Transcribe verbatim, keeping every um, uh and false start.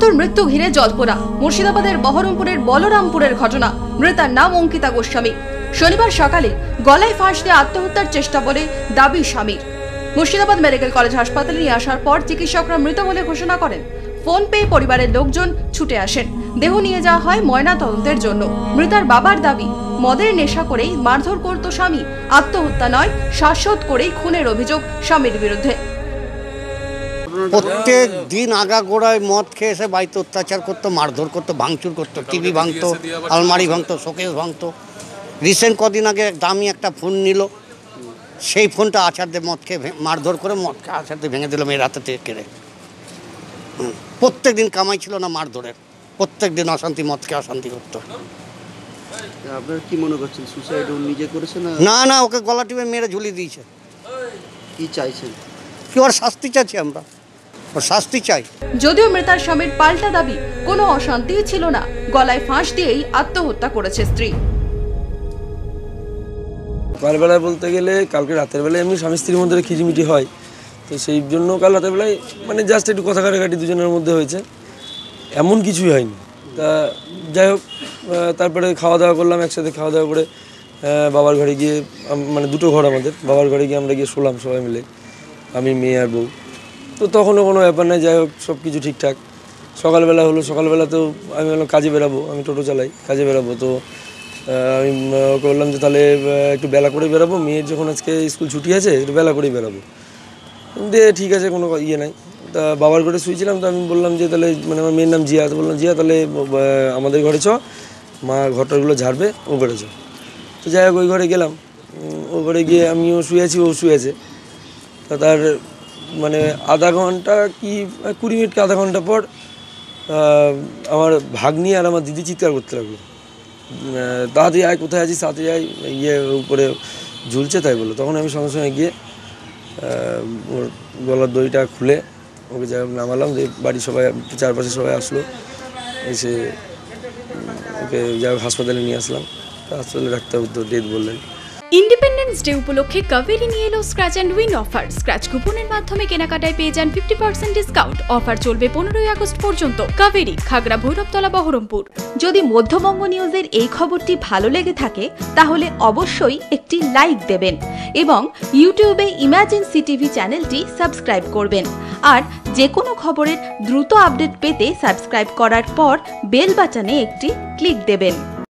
বন্ধুর মৃত্যু ঘিরে জল্পনা। মুর্শিদাবাদের বহরমপুরের বলরামপুরের ঘটনা। মৃতার নাম অঙ্কিতা গোস্বামী। শনিবার সকালে গলায় ফাঁস দিয়ে আত্মহত্যার চেষ্টা বলে দাবি স্বামীর। মুর্শিদাবাদ মেডিকেল কলেজ হাসপাতালে নিয়ে আসার পর চিকিৎসকরা মৃত বলে ঘোষণা করেন। ফোন পেয়ে পরিবারের লোকজন ছুটে আসেন। দেহ নিয়ে যাওয়া হয় ময়না তদন্তের জন্য। মৃতার বাবার দাবি, মদের নেশা করেই মারধর করত স্বামী, আত্মহত্যা নয়, শ্বাসরোধ করেই খুনের অভিযোগ স্বামীর বিরুদ্ধে। প্রত্যেক দিন আগাগোড়ায় মদ খেয়ে এসে বাড়িতে অত্যাচার করতো, মারধর করতো, ভাঙচুর করতো, টিভি ভাঙতো, আলমারি ভাঙতো, শোকেস ভাঙতো। রিসেন্ট কদিন আগে দামি একটা ফোন নিল, সেই ফোনটা আচারদের মদ খেয়ে মারধর করে মদ খেয়ে আচারদের ভেঙে দিল মেয়ের হাতে থেকে কেড়ে। প্রত্যেক দিন কামাই ছিল না মারধরের, প্রত্যেক দিন অশান্তি, মদ খেয়ে অশান্তি করতো। আপনার কি মনে করছেন, সুসাইড ও নিজে করেছে না? না না, ওকে গলা টিপে মেরে ঝুলিয়ে দিয়েছে। কি চাইছেন? কি ওর শাস্তি চাইছি আমরা, ওর শাস্তি চাই। যদিও মৃতার স্বামীর পাল্টা দাবি, কোনো অশান্তি ছিল না, গলায় ফাঁস দিয়েই আত্মহত্যা করেছে স্ত্রী। সকালবেলায় বলতে গেলে কালকে রাতের বেলায় এমনি স্বামী স্ত্রীর মধ্যে খিটিমিটি হয়, তো সেই জন্য কাল রাতের বেলায় মানে জাস্ট একটু কথা কাটাকাটি দুজনের মধ্যে হয়েছে, এমন কিছুই হয়নি। তা যাই হোক, তারপরে খাওয়া দাওয়া করলাম, একসাথে খাওয়া দাওয়া করে বাবার ঘরে গিয়ে, মানে দুটো ঘর আমাদের, বাবার ঘরে গিয়ে আমরা গিয়ে শোলাম সবাই মিলে, আমি মেয়ে আর বউ। তো তখনও কোনো ব্যাপার নেই, যাই হোক সব কিছু ঠিকঠাক। সকালবেলা হলো, সকালবেলাতেও আমি বললাম কাজে বেরাবো, আমি টোটো চালাই, কাজে বেরাবো। তো আমি ওকে বললাম যে তাহলে একটু বেলা করে বেরাবো, মেয়ের যখন আজকে স্কুল ছুটি আছে একটু বেলা করেই বেরাবো। দিয়ে ঠিক আছে, কোনো ইয়ে নাই। তা বাবার ঘরে শুয়েছিলাম, তো আমি বললাম যে তাহলে, মানে আমার মেয়ের নাম জিয়া, তো বললাম জিয়া তাহলে আমাদের ঘরে চ, মা ঘরটারগুলো ঝাড়বে, ও ঘরে চ। তো যাই হোক ওই ঘরে গেলাম, ও ঘরে গিয়ে আমিও শুয়ে আছি, ও শুয়ে আছে। তা তার মানে আধা ঘন্টা কি কুড়ি মিনিট আধা ঘন্টা পর আমার ভাগ্নি আর আমার দিদি চিৎকার করতে লাগলো, তাড়াতাড়ি আয়, কোথায় আছিস, তাড়াতাড়ি আয়, ইয়ে উপরে ঝুলছে তাই বললো। তখন আমি সঙ্গে সঙ্গে গিয়ে ওর গলার দড়িটা খুলে ওকে যাই নামালাম, যে বাড়ির সবাই, চারপাশে সবাই আসলো, এসে ওকে যাই হাসপাতালে নিয়ে আসলাম। হাসপাতালে ডাক্তার তো ডেথ বললেন। ইন্ডিপেন্ডেন্স ডে উপলক্ষে কাভেরি নিয়ে এলো scratch and win offer. Scratch কুপনের মাধ্যমে কেনাকাটায় পেয়ে যান ফিফটি পার্সেন্ট ডিসকাউন্ট। অফার চলবে পনেরোই আগস্ট পর্যন্ত। কাভেরি, খাগড়া ভৈরবতলা, বহরমপুর। যদি মধ্যবঙ্গ নিউজের এই খবরটি ভালো লেগে থাকে তাহলে অবশ্যই একটি লাইক দেবেন এবং ইউটিউবে ইমাজিন সিটিভি চ্যানেলটি সাবস্ক্রাইব করবেন। আর যে কোনো খবরের দ্রুত আপডেট পেতে সাবস্ক্রাইব করার পর বেল বাটনে একটি ক্লিক দেবেন।